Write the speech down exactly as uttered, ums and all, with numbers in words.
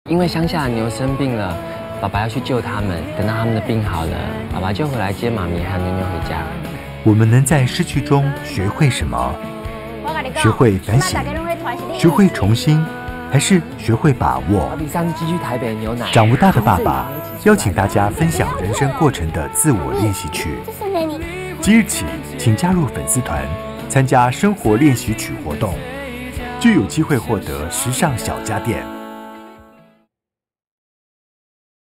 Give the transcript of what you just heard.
因为乡下的牛生病了，爸爸要去救他们。等到他们的病好了，爸爸就回来接妈咪和妞妞回家。 我们能在失去中学会什么？学会反省，学会重新，还是学会把握？ 第三继续台北牛奶。 长不大的爸爸邀请大家分享人生过程的自我练习曲。即日起，请加入粉丝团，参加生活练习曲活动，就有机会获得时尚小家电。